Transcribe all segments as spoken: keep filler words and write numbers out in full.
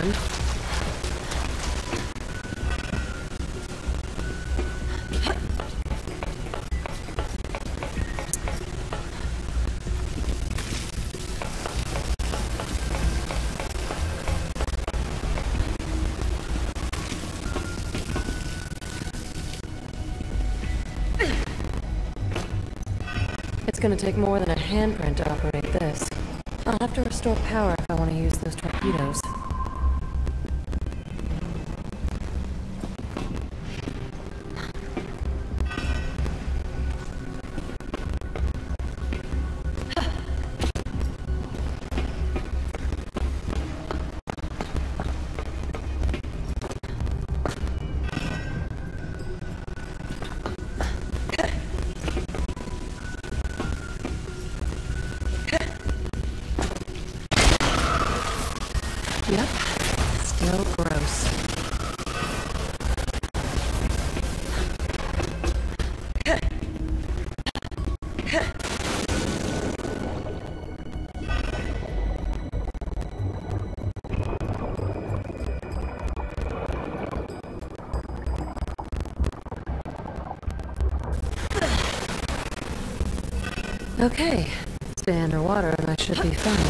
hand. It's gonna take more than a handprint to operate this. I'll have to restore power if I want to use those torpedoes. Yep, still gross. Okay, stay underwater and I should be fine.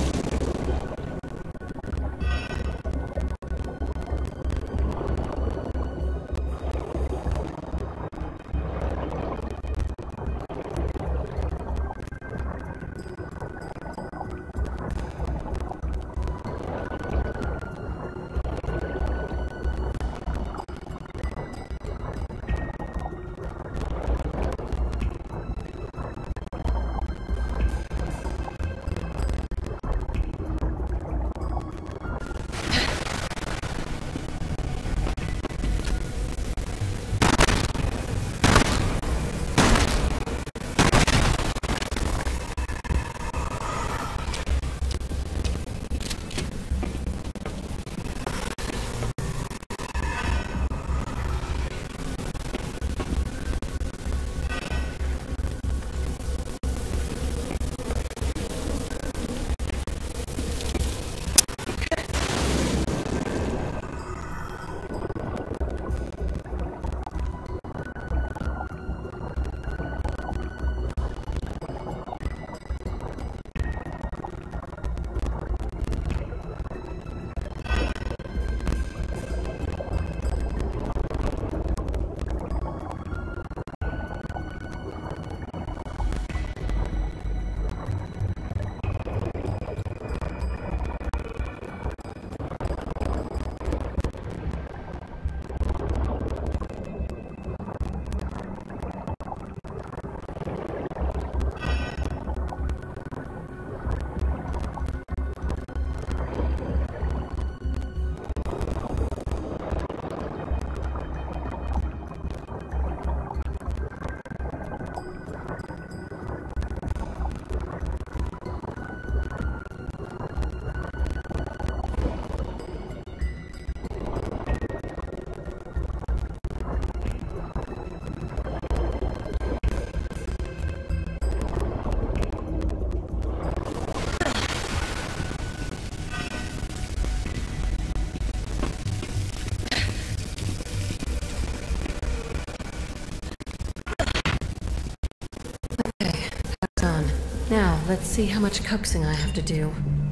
Now, let's see how much coaxing I have to do.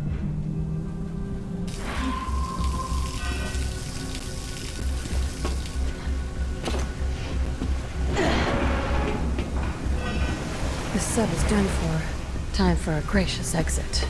The sub is done for. Time for a gracious exit.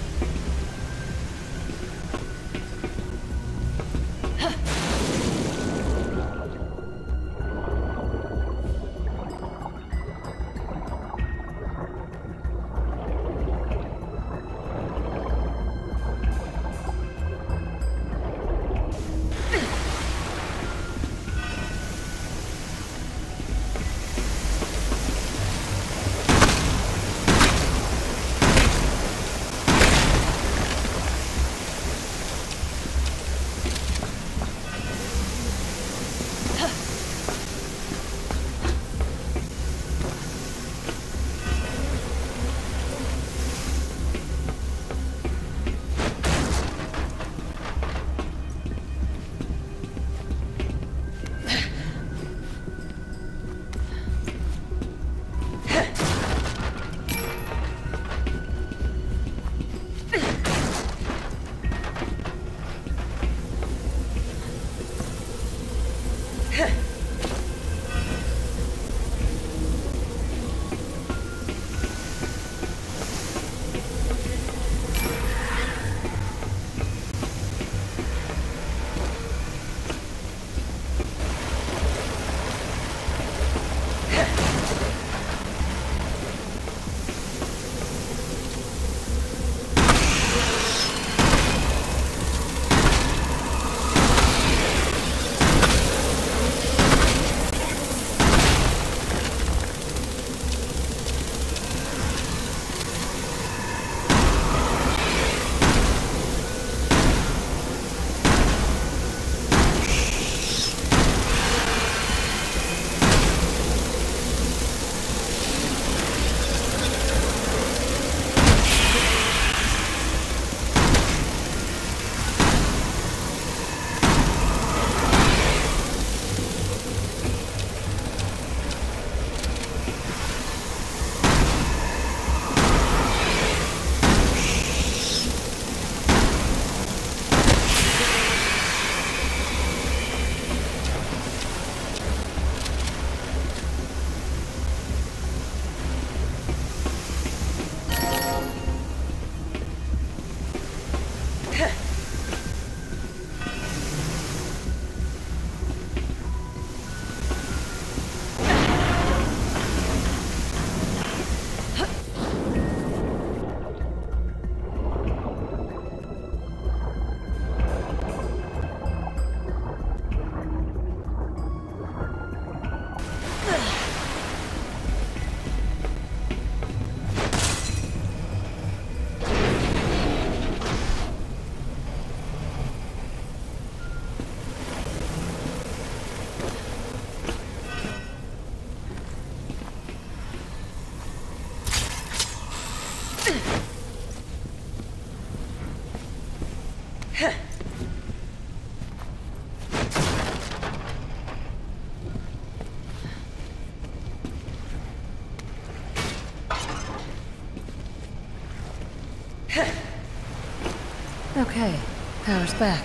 Okay, power's back.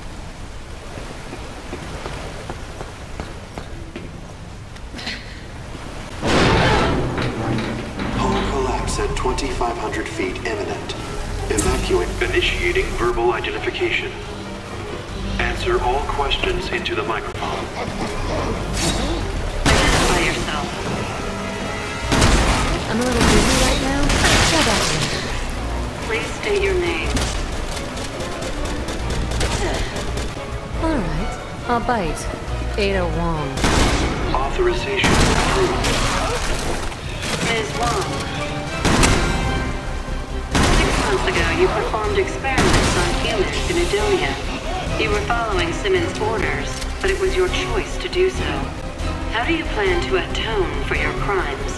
Hull collapse at twenty-five hundred feet imminent. Evacuate. Initiating verbal identification. Answer all questions into the microphone. Identify yourself. I'm a little busy right now. How about you? Please state your name. Alright, I'll bite. Ada Wong. Authorization approved. Miz Wong. Six months ago, you performed experiments on humans in Edonia. You were following Simmons' orders, but it was your choice to do so. How do you plan to atone for your crimes?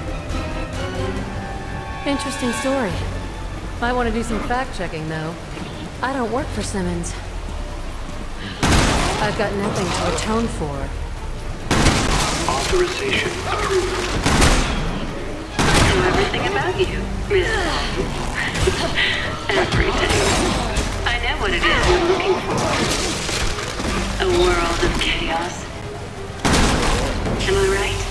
Interesting story. Might want to do some fact-checking, though. I don't work for Simmons. I've got nothing to atone for. Authorization approved. I know everything about you, Miss Wong. Everything. I know what it is you're looking for. A world of chaos. Am I right?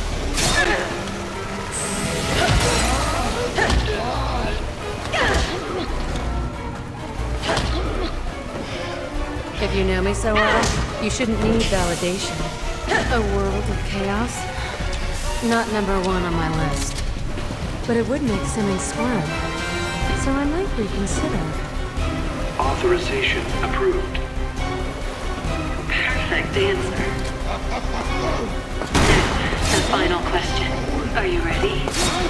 If you know me so well, you shouldn't need validation. A world of chaos? Not number one on my list. But it would make Simmons squirm. So I might reconsider. Authorization approved. Perfect answer. Now, the final question. Are you ready?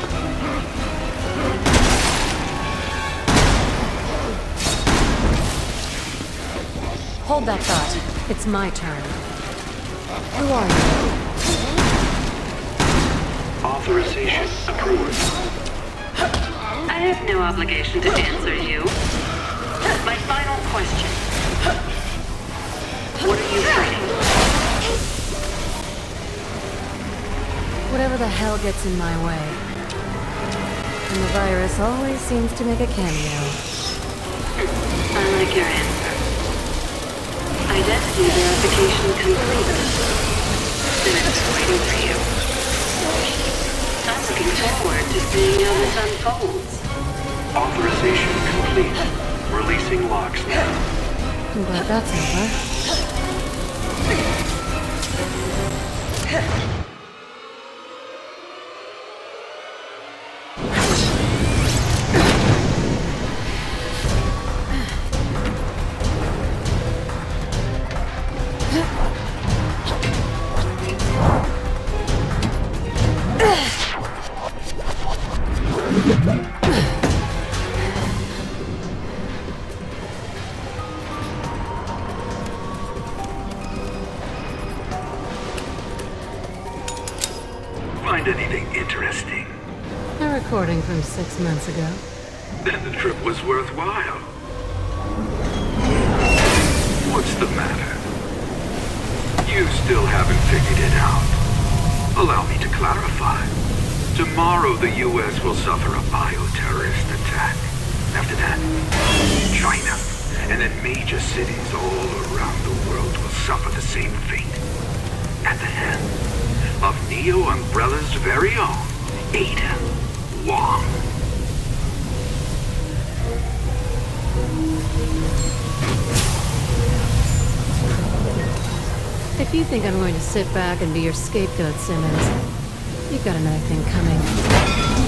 Hold that thought. It's my turn. Who are you? Authorization approved. I have no obligation to answer you. My final question. What are you fighting? Whatever the hell gets in my way. And the virus always seems to make a cameo. I like your answer. Identity verification complete. seeing how this unfolds. Authorization complete. Releasing locks now. I'm glad that's over. Find anything interesting? A recording from six months ago. Then the trip was worthwhile. What's the matter? You still haven't figured it out. Allow me to clarify. Tomorrow the U S will suffer a bioterrorist attack. After that, China, and then major cities all around the world will suffer the same fate. At the hands of Neo Umbrella's very own Ada Wong. If you think I'm going to sit back and be your scapegoat, Simmons, you've got another thing coming.